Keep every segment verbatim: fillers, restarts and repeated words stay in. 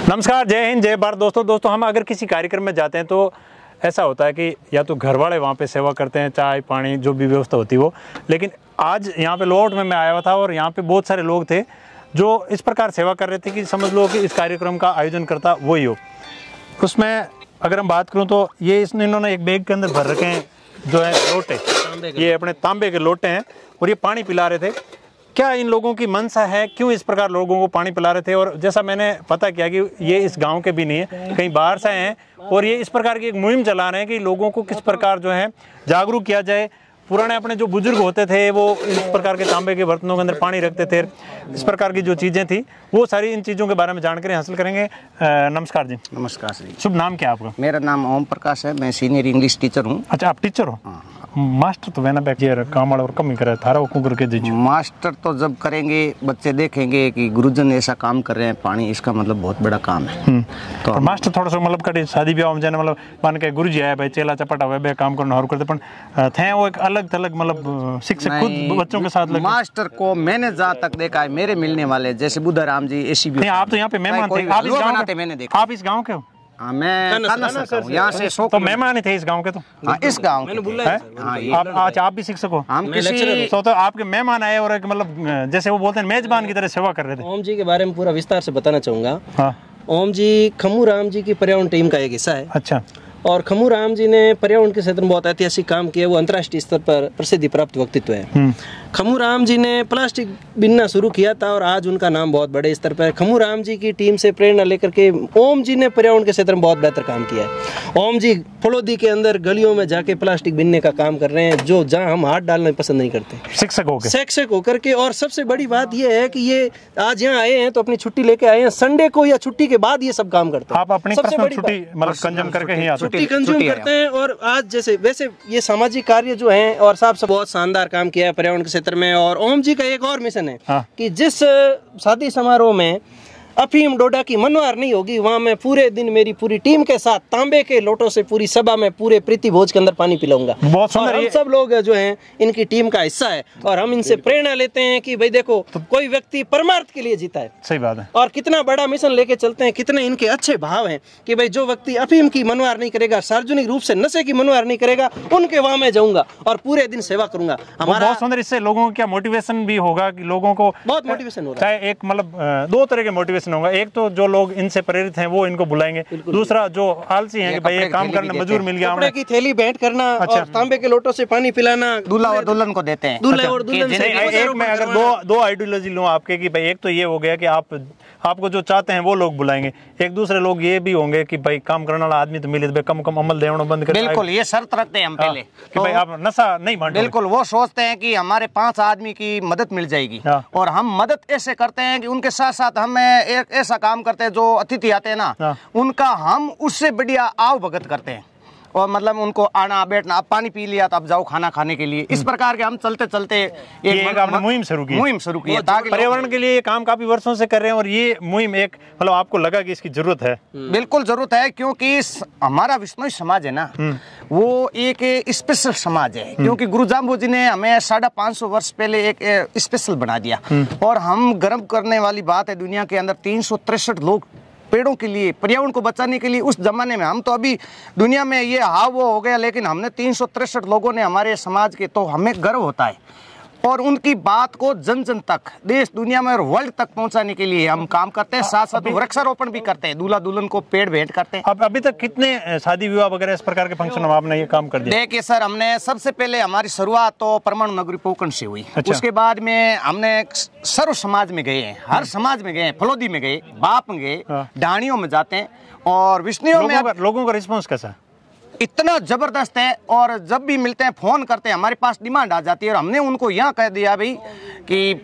नमस्कार, जय हिंद, जय भारत। दोस्तों दोस्तों हम अगर किसी कार्यक्रम में जाते हैं तो ऐसा होता है कि या तो घर वाले वहाँ पे सेवा करते हैं, चाय पानी जो भी व्यवस्था होती है वो। लेकिन आज यहाँ पे लोट में मैं आया हुआ था और यहाँ पे बहुत सारे लोग थे जो इस प्रकार सेवा कर रहे थे कि समझ लो कि इस कार्यक्रम का आयोजन करता वही हो। उसमें अगर हम बात करूँ तो ये इसने इन्होंने एक बैग के अंदर भर रखे हैं जो है लोटे, ये अपने तांबे के लोटे हैं और ये पानी पिला रहे थे। क्या इन लोगों की मनसा है, क्यों इस प्रकार लोगों को पानी पिला रहे थे? और जैसा मैंने पता किया कि ये इस गांव के भी नहीं है, कहीं बाहर से आए हैं और ये इस प्रकार की एक मुहिम चला रहे हैं कि लोगों को किस प्रकार जो है जागरूक किया जाए। पुराने अपने जो बुजुर्ग होते थे वो इस प्रकार के तांबे के बर्तनों के अंदर पानी रखते थे, इस प्रकार की जो चीज़ें थी वो सारी इन चीज़ों के बारे में जानकारी हासिल करेंगे। नमस्कार जी। नमस्कार जी। शुभ नाम क्या आपका? मेरा नाम ओम प्रकाश है, मैं सीनियर इंग्लिश टीचर हूँ। अच्छा, आप टीचर हो? मास्टर तो वैना बैक काम और कम ही करे थारा को करके दीजिए। मास्टर तो जब करेंगे बच्चे देखेंगे कि गुरुजन ऐसा काम कर रहे हैं पानी, इसका मतलब बहुत बड़ा काम है। तो और मास्टर थोड़ा सा मतलब कटी शादी ब्याह में जाने मतलब मान के गुरु जी आया भाई चेला चपटा हुआ बे काम करना और करते पण थे वो एक अलग थलग मतलब शिक्षक खुद बच्चों के साथ लगे। मास्टर को मैंने जहाँ तक देखा है, मेरे मिलने वाले जैसे बुद्धा राम जी ऐसी भी। आप तो यहाँ पे मेहमान थे, आप इस गाँव के? मैंने देखा। आप इस गाँव के हो? हाँ, मैं यहाँ से सौ तो मेहमान ही थे इस गांव के। तो हाँ, इस गांव मैंने बोला है। आप आज आप भी शिक्षक हो? हम किसी तो, तो आपके मेहमान आए और एक मतलब जैसे वो बोलते हैं मेजबान की तरह सेवा कर रहे थे। ओम जी के बारे में पूरा विस्तार से बताना चाहूंगा। हाँ। ओम जी खमू राम जी की पर्यावरण टीम का एक हिस्सा है। अच्छा। और खमू राम जी ने पर्यावरण के क्षेत्र में बहुत ऐतिहासिक काम किया, वो अंतर्राष्ट्रीय स्तर पर प्रसिद्धि प्राप्त व्यक्तित्व है। खमू राम जी ने प्लास्टिक बिनना शुरू किया था और आज उनका नाम बहुत बड़े स्तर पर है। खमू राम जी की टीम से प्रेरणा लेकर के ओम जी ने पर्यावरण के क्षेत्र में बहुत बेहतर काम किया है। ओम जी फलोदी के अंदर गलियों में जाके प्लास्टिक बिनने का काम कर रहे हैं, जो जहाँ हम हाथ डालना पसंद नहीं करते, शिक्षक होकर शिक्षक होकर के। और सबसे बड़ी बात यह है कि ये आज यहाँ आए हैं तो अपनी छुट्टी लेके आए हैं, संडे को या छुट्टी के बाद ये सब काम करते हैं। आप अपनी पर्सनल छुट्टी मतलब कंज्यूम करके ही आते छुट्टी कंज्यूम करते हैं। और आज जैसे वैसे ये सामाजिक कार्य जो है और साहब सब बहुत शानदार काम किया है पर्यावरण के क्षेत्र में। और ओम जी का एक और मिशन है। हाँ। कि जिस शादी समारोह में अफीम डोडा की मनवार नहीं होगी, वहाँ मैं पूरे दिन मेरी पूरी टीम के साथ तांबे के लोटों से पूरी सभा में पूरे प्रीति भोज के अंदर पानी पिलाऊंगा। बहुत सुंदर। हम सब लोग जो हैं इनकी टीम का हिस्सा है और हम इनसे प्रेरणा लेते हैं कि भाई देखो तो कोई व्यक्ति परमार्थ के लिए जीता है। सही बात है। और कितना बड़ा मिशन लेके चलते हैं, कितने इनके अच्छे भाव हैं कि भाई जो व्यक्ति अफीम की मनवार नहीं करेगा, सार्वजनिक रूप से नशे की मनवार नहीं करेगा, उनके वहां मैं जाऊंगा और पूरे दिन सेवा करूंगा। हमारा बहुत सुंदर। इससे लोगों को क्या मोटिवेशन भी होगा कि लोगों को बहुत मोटिवेशन हो रहा है। चाहे एक मतलब दो तरह के मोटिवेशन होगा। एक तो जो लोग इनसे प्रेरित हैं वो इनको बुलाएंगे, दूसरा जो आलसी हैं कि भाई ये काम करना मजदूर मिल गया, कपड़े की थैली भेंट करना। अच्छा। और तांबे के लोटों से पानी पिलाना दूल्हा और दुल्हन को देते हैं। दूल्हा और दुल्हन से एक मैं अगर दो दो आइडियोलॉजी लूं आपके कि भाई एक तो ये हो गया कि आप आपको जो चाहते हैं वो लोग बुलाएंगे, एक दूसरे लोग ये भी होंगे कि भाई काम करने वाला आदमी तो मिले तो कम कम अमल देना बंद कर। बिल्कुल, ये शर्त रखते हैं हम पहले कि भाई आप नशा नहीं बांटो। बिल्कुल, वो सोचते हैं कि हमारे पांच आदमी की मदद मिल जाएगी और हम मदद ऐसे करते हैं कि उनके साथ साथ हम एक ऐसा काम करते हैं, जो अतिथि आते हैं ना उनका हम उससे बढ़िया आव भगत करते हैं और मतलब उनको आना बैठना, अब पानी पी लिया तो अब जाओ खाना खाने के लिए। इस प्रकार के हम चलते चलते एक आपने मुहिम शुरू की मुहिम शुरू की ताकि पर्यावरण के लिए ये काम काफी वर्षों से कर रहे हैं और ये मुहिम एक मतलब आपको लगा कि इसकी जरूरत है? बिल्कुल जरूरत है, क्योंकि हमारा विश्नोई समाज है ना, वो एक स्पेशल समाज है। क्योंकि गुरु जाम्बू जी ने हमें साढ़े पाँच सौ वर्ष पहले एक स्पेशल बना दिया और हम गर्व करने वाली बात है, दुनिया के अंदर तीन सौ तिरसठ लोग पेड़ों के लिए, पर्यावरण को बचाने के लिए उस जमाने में, हम तो अभी दुनिया में ये हाव वो हो गया, लेकिन हमने तीन सौ तिरसठ लोगों ने हमारे समाज के, तो हमें गर्व होता है। और उनकी बात को जन जन तक, देश दुनिया में और वर्ल्ड तक पहुंचाने के लिए हम काम करते हैं। साथ साथ वृक्षारोपण भी करते हैं, दूल्हा दुल्हन को पेड़ भेंट करते हैं। अब अभी तक कितने शादी विवाह वगैरह इस प्रकार के फंक्शन आपने ये काम कर दिया? देखिए सर, हमने सबसे पहले हमारी शुरुआत तो परमाणु नगरी पोकरण से हुई। अच्छा। उसके बाद में हमने सर्व समाज में गए हैं, हर समाज में गए हैं, फलोदी में गए, बाप में गए, डाणियों में जाते हैं और विष्णुओं में। लोगों का रिस्पॉन्स कैसा? इतना जबरदस्त है और जब भी मिलते हैं फोन करते हैं, हमारे पास डिमांड आ जाती है और हमने उनको यहाँ कह दिया भाई कि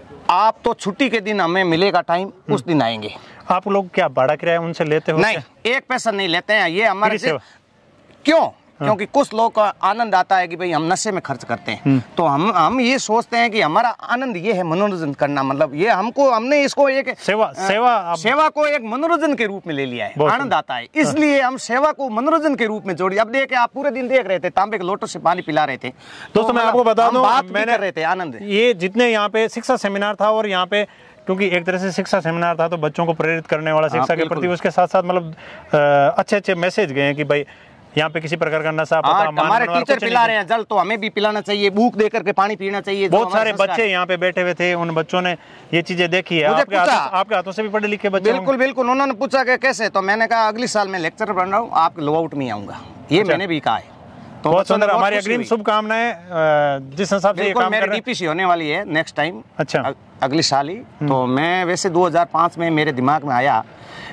आप तो छुट्टी के दिन हमें मिलेगा टाइम, उस दिन आएंगे। आप लोग क्या भाड़ा किराया उनसे लेते हो? नहीं, एक पैसा नहीं लेते हैं, ये हमारे से। क्यों? क्योंकि कुछ लोग का आनंद आता है कि भाई हम नशे में खर्च करते हैं, तो हम हम ये सोचते हैं कि हमारा आनंद ये है मनोरंजन करना, मतलब ये हमको हमने इसको एक सेवा सेवा सेवा को एक मनोरंजन के रूप में ले लिया है, आनंद आता है, इसलिए हम सेवा को मनोरंजन के रूप में जोड़ी। अब देखे, आप पूरे दिन देख रहे थे, तांबे के लोटों से पानी पिला रहे थे। दोस्तों मैं आपको बता दूं, बात कर रहे थे, आनंद। ये जितने यहाँ पे शिक्षा सेमिनार था और यहाँ पे क्योंकि एक तरह से शिक्षा सेमिनार था तो बच्चों को प्रेरित करने वाला शिक्षा के प्रति, उसके साथ साथ मतलब अच्छे अच्छे मैसेज गए हैं कि भाई यहाँ पे किसी प्रकार का नशा पता हमारे टीचर पिला रहे हैं जल तो हमें भी पिलाना चाहिए, भूख दे करके पानी पीना चाहिए। बहुत सारे बच्चे यहाँ पे बैठे हुए थे, उन बच्चों ने ये चीजें देखी है। आपके हाथों, आपके हाथों से भी पढ़े लिखे बच्चे? बिल्कुल बिल्कुल। उन्होंने पूछा कि कैसे, तो मैंने कहा अगले साल मैं लेक्चर बन रहा हूँ, आप लो आउट में आऊंगा, ये मैंने भी कहा है। तो बहुत सुंदर, हमारी अग्रिम शुभकामनाएं। जिस हिसाब से ये काम कर रहे हैं, डीपीसी होने वाली है नेक्स्ट टाइम, अच्छा अगली साल ही। तो मैं वैसे दो हज़ार पाँच में मेरे दिमाग में आया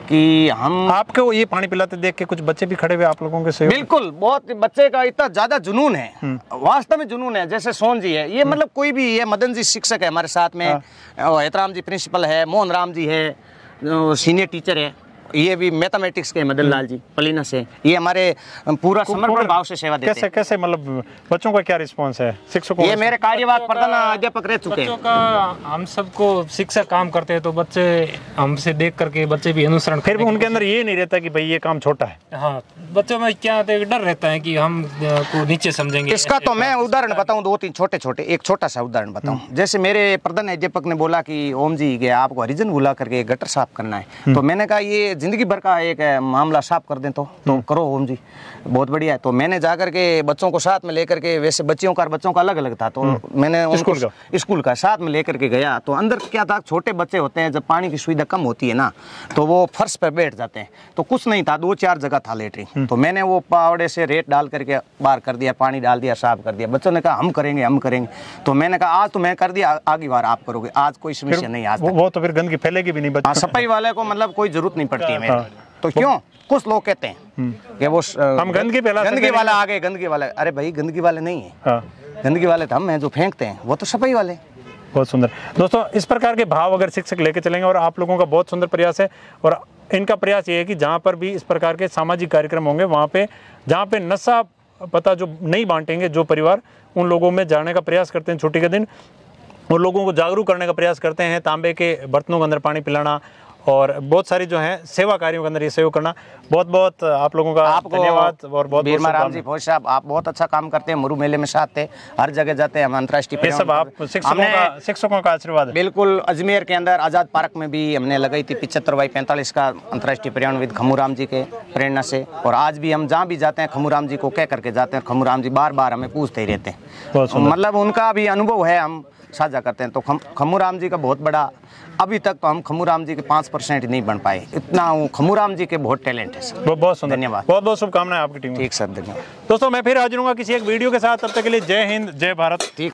कि हम आपको ये पानी पिलाते देख के कुछ बच्चे भी खड़े हुए आप लोगों के सहयोग? बिल्कुल, बहुत बच्चे का इतना ज्यादा जुनून है, वास्तव में जुनून है। जैसे सोन जी है, ये मतलब कोई भी, ये मदन जी शिक्षक है हमारे साथ में, हेतराम जी प्रिंसिपल है, मोहन राम जी है सीनियर टीचर है, ये भी मैथमेटिक्स के मदन लाल जी पलीना से, ये हमारे पूरा समर्पण भाव से सेवा देते हैं। कैसे कैसे मतलब बच्चों का क्या रिस्पांस है शिक्षकों? ये मेरे कार्यवाहक प्रधान अध्यापक रह चुके हैं। बच्चों का हम सबको शिक्षक काम करते हैं तो बच्चे हमसे देख करके बच्चे भी अनुसरण, फिर भी उनके अंदर ये नहीं रहता कि भाई ये काम छोटा है। हाँ, बच्चों में क्या डर रहता है कि हम को नीचे समझेंगे। इसका तो मैं उदाहरण बताऊं, दो तीन छोटे छोटे, एक छोटा सा उदाहरण बताऊं। जैसे मेरे प्रधान अध्यापक ने बोला कि ओम जी के आपको हरिजन बुला करके गटर साफ करना है, तो मैंने कहा ये जिंदगी भर का एक मामला साफ कर दें तो तो करो ओम जी, बहुत बढ़िया है। तो मैंने जाकर के बच्चों को साथ में लेकर के, वैसे बच्चियों का बच्चों का अलग अलग था, तो मैंने उनको स्कूल का स्कूल का साथ में लेकर के गया। तो अंदर क्या था, छोटे बच्चे होते हैं, जब पानी की सुविधा कम होती है ना तो वो फर्श पर बैठ जाते हैं, तो कुछ नहीं था, दो चार जगह था लेटरिन। तो मैंने वो पावड़े से रेत डाल करके बाहर कर दिया, पानी डाल दिया, साफ कर दिया। बच्चों ने कहा हम करेंगे हम करेंगे, तो मैंने कहा आज तो मैं कर दिया, आगे बार आप करोगे, आज कोई समस्या नहीं। आज वो तो फिर गंदगी फैलेगी भी नहीं बच्चों। सफाई वाले को मतलब कोई जरूरत नहीं पड़ती है मेरे, तो क्यों कुछ लोग कहते हैं कि वो हम गंदगी फैला गंदगी वाला आ गए, गंदगी वाले, अरे भाई गंदगी वाले नहीं है, हाँ। गंदगी वाले तो हम हैं जो फेंकते हैं, वो तो सफाई वाले। बहुत सुंदर दोस्तों, इस प्रकार के भाव अगर शिक्षक लेके चलेंगे, और आप लोगों का बहुत सुंदर प्रयास है, और इनका प्रयास ये है कि जहाँ पर भी इस प्रकार के सामाजिक कार्यक्रम होंगे वहाँ पे, जहाँ पे नशा पता जो नहीं बांटेंगे जो परिवार, उन लोगों में जाने का प्रयास करते हैं छुट्टी के दिन, और लोगों को जागरूक करने का प्रयास करते हैं। तांबे के बर्तनों के अंदर पानी पिलाना और बहुत सारी जो है सेवा कार्यों के अंदर ये सहयोग करना। बहुत बहुत आप लोगों का धन्यवाद। और बहुत बीरमा राम जी फौज साहब, आप बहुत अच्छा काम करते हैं, मुरु मेले में साथ थे, हर जगह जाते हैं, हम अंतर्राष्ट्रीय सब आप शिक्षकों का शिक्षकों का आशीर्वाद है। बिल्कुल, अजमेर के अंदर आजाद पार्क में भी हमने लगाई थी पिछहत्तर बाई पैंतालीस का अंतर्राष्ट्रीय पर्यावरणविद खमूराम जी के प्रेरणा से, और आज भी हम जहाँ भी जाते हैं खमूराम जी को कह करके जाते हैं। खमूराम जी बार बार हमें पूछते ही रहते हैं, मतलब उनका भी अनुभव है, हम साझा करते हैं। तो खम खमूराम जी का बहुत बड़ा, अभी तक तो हम खमूराम जी के पाँच परसेंट नहीं बन पाए, इतना खमूराम जी के बहुत टैलेंट है सर। बहुत बहुत धन्यवाद, बहुत बहुत शुभकामनाएं आपकी टीम। ठीक सर, धन्यवाद दोस्तों, मैं फिर हाजिर हूँगा किसी एक वीडियो के साथ, तब तक के लिए जय हिंद, जय भारत।